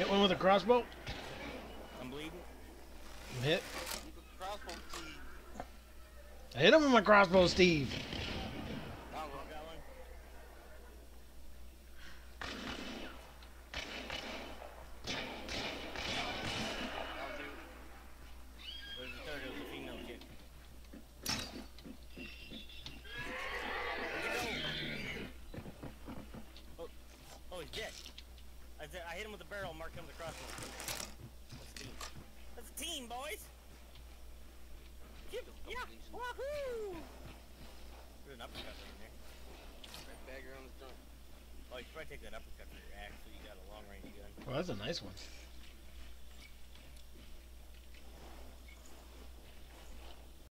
hit one with a crossbow? I'm bleeding. I'm hit. Crossbow Steve. I hit him with my crossbow, Steve. I got one. I'll do. There's the third. It was a female chick. Oh, he's dead. I hit him with the barrel, marked him with the crossbow. That's a team. That's a team, boys! Yeah! Wahoo! There's an uppercut right in there. Right bagger on the joint. Oh, you should probably take that uppercut for your axe so you got a long range gun. Well, that's a nice one.